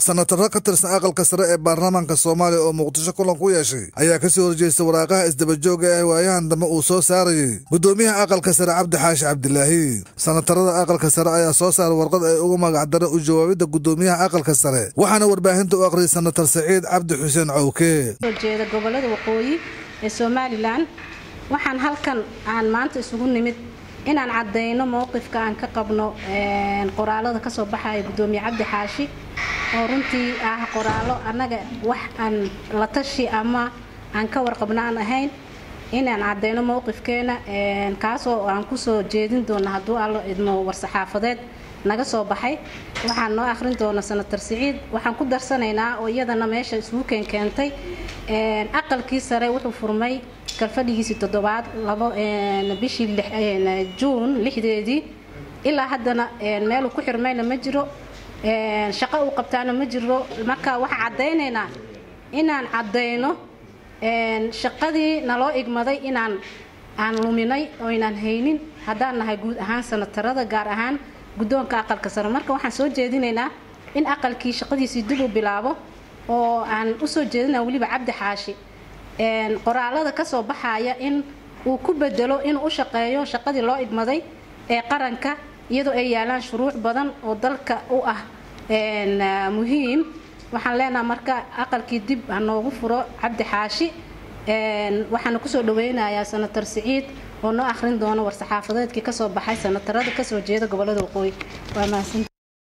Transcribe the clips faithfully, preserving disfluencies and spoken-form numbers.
Senator ka tirsan aqalka sare ee baarlamaanka Soomaaliya oo Muqdisho kulan ku yeeshay ayaa ka soo horjeestay waraaqaha isdaba jooga ee waayahan dambe uu soo saarayay gudoomiyaha aqalka sare Cabdi Xaashi Cabdilaahi. Senatorada aqalka sare ayaa soo saaray warqad ay ugu magac dareen u jawaabida gudoomiyaha aqalka sare, waxaana warbaahinta u aqriyay Senator Saciid Cabdi Xuseen Cawke. Jeeda gobolada waqooyi ee Soomaaliland waxaan halkan aan maanta isugu nimid inaan cadeyno mowqifka aan ka qabno qoraalada ka soo baxay gudoomiyaha Cabdi Xaashi oo runtii ah qoraalo anaga wax aan la tashi ama aan ka warqabna aan ahayn inaan cadeyno mowqifkeena kaas oo aan ku soo jeedin doono haduu allo idmo warsaxaafadeed naga soo baxay waxaan noo akhrin doona Senator Saciid waxaan ku darsanaynaa oo iyadana meesha isugu keen keentay aqalkii sare wuxuu furmay kalfadhigiisii toddobaad labo bishii Juun lixdeedii ilaa haddana meel ku xirmayna ma jiro shaqo uu qabtaana ma jiro marka waxa cadeynaynaa inaan cadeyno shaqadii naloo igmaday inaan aan luminay oo inaan haynin haddaan nahay guud ahaan senatarada gaar ahaan gudoonka aqalka sare. Marka waxaan soo jeedinaynaa in aqalkii shaqadiisii dib u bilaabo oo aan u soo jeedinaa waliba Cabdi Xaashi qoraalada ka soo baxaya in uu ku bedelo in uu shaqeeyo shaqadii loo igmaday ee qaranka iyadoo ay yaalaan shuruuc badan oo dalka u ah muhiim. waxaan leenahay marka aqalkii dib noogu furo Cabdi Xaashi waxaan ku soo dhaweynayaa Senator Saciid oo noo akhrin doona warsaxaafadeedkii ka soo baxay senatarada ka soo jeeda gobolada waqooyi. waa mahadsan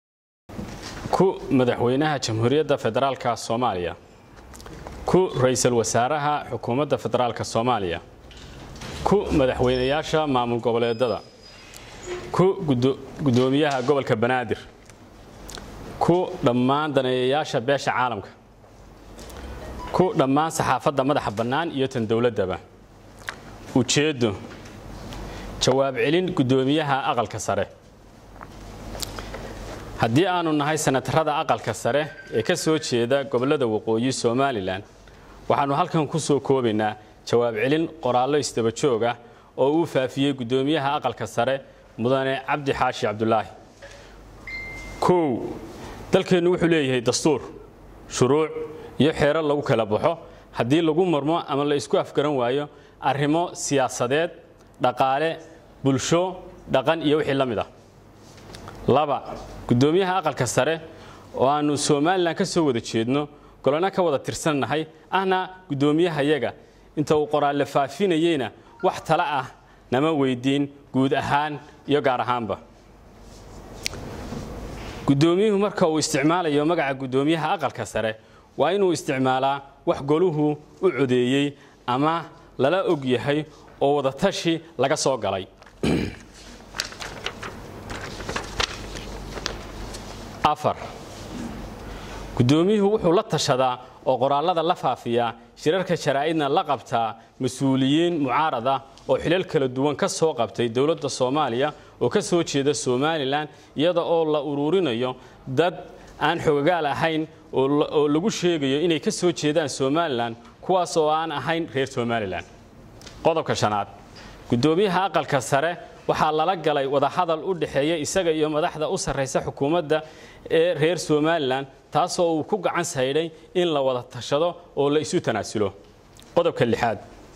ku madaxweynaha Jamhuuriyadda Federaalka Soomaaliya, ku ra'iisul wasaaraha xukuumadda federaalka Soomaaliya, ku madaxweynayaasha maamul goboleedada, ku gudoomiyaha gobolka Banaadir, ku dhammaan daneeyayaasha beesha caalamka, ku dhammaan saxaafadda madaxa bannaan iyo tan dawladaba. ujeedo jawaab celin gudoomiyaha aqalka sare. haddii aanu nahay senatarada aqalka sare ee ka soo jeeda gobolada waqooyi Soomaaliland waxaanu halkan ku soo koobaynaa jawaab celin qoraallo isdaba joog ah oo uu faafiyay gudoomiyaha aqalka sare mudane Cabdi Xaashi Cabdilaahi. kow dalkeenu wuxuu leeyahay dastuur, shuruuc iyo xeerar lagu kala baxo haddii lagu marmo ama la isku afgaran waayo arrimo siyaasadeed, dhaqaale, bulsho, dhaqan iyo wixii la mid ah. laba gudoomiyaha aqalka sare oo aanu Soomaaliland ka soo wada jeedno golana ka wada tirsanahay ahna gudoomiyaha yaga inta uu qoraal faafinayna wax tala ah nama weydiin guud ahaan iyo gaar ahaanba. gudoomiyuhu marka uu isticmaalayo magaca gudoomiyaha aqalka sare waa inuu isticmaalaa wax goluhu u codeeyay ama lala og yahay oo wada tashi laga soo galay. afar gudoomiyuhu wuxuu la tashadaa oo qoraalada la faafiya shirarka sharaa'idna la qabtaa mas'uuliyiin mucaarada oo xilal kala duwan ka soo qabtay dawladda Soomaaliya oo ka soo jeeda Soomaaliland iyada oo la ururinayo dad aan xogaal ahayn oo lagu sheegayo inay ka soo jeedaan Soomaaliland kuwaas oo aan ahayn reer Soomaaliland. qodobka shanaad gudoomiyaha aqalka sare waxaa lala galay wada hadal u dhaxeeya isaga iyo madaxda u sareysa xukuumadda ee reer Soomaaliland taasoo uu ku gacan sayday in la wada tashado oo la isu tanaasulo. qodobka lixaad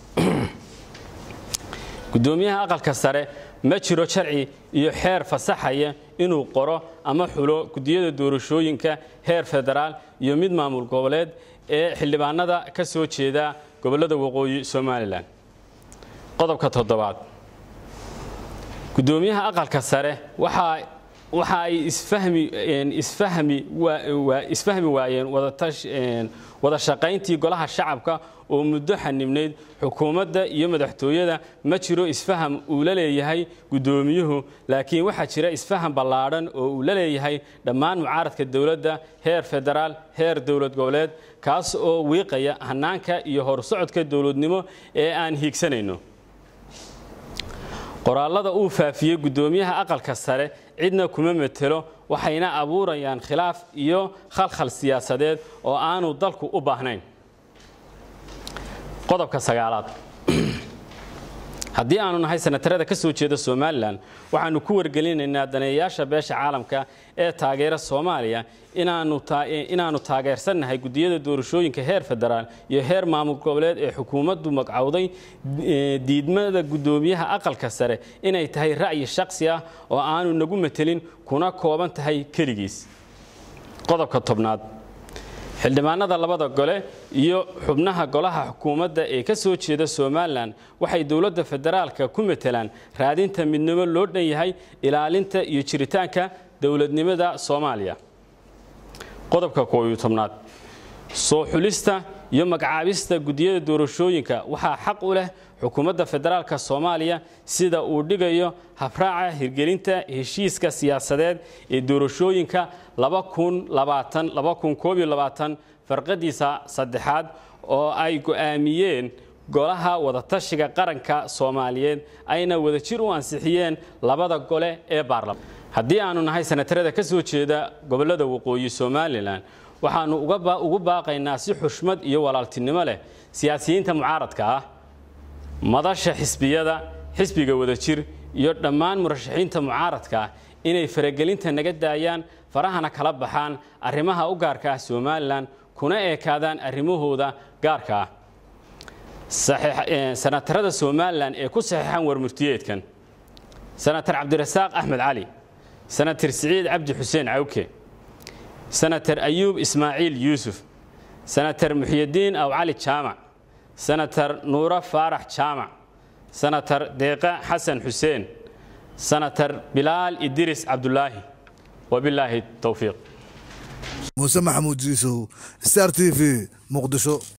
gudoomiyaha aqalka sare ma jiro sharci iyo xeer fasaxaya inuu qoro ama xulo gudiyada doorashooyinka heer federaal iyo mid maamul goboleed ee xildhibaanada ka soo jeeda gobolada waqooyi Soomaaliland. qodobka toddobaad gudoomiyaha aqalka sare waxa waxa ay isfahmi isfahmi waa isfahmi waayeen wada tash wada shaqayntii golaha shacabka oo muddo xanibneed xukuumadda iyo madaxtooyada. ma jiro isfaham uu la leeyahay gudoomiyuhu laakiin waxa jira isfaham ballaaran oo uu la leeyahay dhammaan mucaaradka dawladda heer federaal heer dawlad goboleed kaas oo wiiqaya hanaanka iyo horsocodka dawladnimo ee aan hiigsanayno. qoraalada uu faafiyay gudoomiyaha aqalka sare cidna kuma metelo waxayna abuurayaan khilaaf iyo khalkhal siyaasadeed oo aanu dalku u baahnayn. qodobka sagaalaad haddii aanu nahay sanatarada ka soo jeeda Somaliland waxaanu ku wargelinaynaa daneeyaasha beesha caalamka ee taageera Soomaaliya inaanu inaanu taageersanahay gudiyada doorashooyinka heer federaal iyo heer maamul goboleed ee xukuumaddu magacawday diidmada gudoomiyaha aqalka sare inay tahay ra'yi shakhsi ah oo aanu nagu metelin kuna kooban tahay kaligiis. qodobka tobnaad xildhibaanada labada gole iyo xubnaha golaha xukuumadda ee ka soo jeeda Somaliland waxay dawladda federaalka ku metelaan raadinta midnimo loo dhan yahay ilaalinta iyo jiritaanka dawladnimada Soomaaliya. qodobka koob iyo tobnaad soo xulista iyo magacaabista gudiyada doorashooyinka waxaa xaq u leh xukuumadda federaalka Soomaaliya sida uu dhigayo habraaca hirgelinta heshiiska siyaasadeed ee doorashooyinka laba kun labaatan laba kun koob iyo labaatan farqadiisa saddexaad oo ay go'aamiyeen golaha wadatashiga qaranka Soomaaliyeed ayna wadajir u ansixiyeen labada gole ee baarlamaanka. haddii aanu nahay sanatarada ka soo jeeda gobolada waqooyi Somaliland waxaanu ugu baaqaynaa si xushmad iyo walaaltinimo leh siyaasiyiinta mucaaradka ah madasha xisbiyada xisbiga wadajir iyo dhammaan murashaxiinta mucaaradka inay faragelinta naga daayaan farahana kala baxaan arrimaha u gaarka ah Somaliland kuna eekaadaan arrimahooda gaarka ah. sanatarada Somaliland ee ku saxiixan warmurtiyeedkan sanatar Cabdirasaaq Axmed Cali, sanatar Siciid Cabdi Xuseen Cawke, sanatar Ayuub Ismaaciil Yuusuf, sanatar Muxyidiin Aw Cali Jaamac, sanatar Nuura Faarax Jaamac, sanatar Deeqa Xasan Xuseen, sanatar Bilaal Idris Cabdulaahi. wabilaahi tawfiiq. Muuse Maxamuud Jiisow, Star T V, Muqdisho.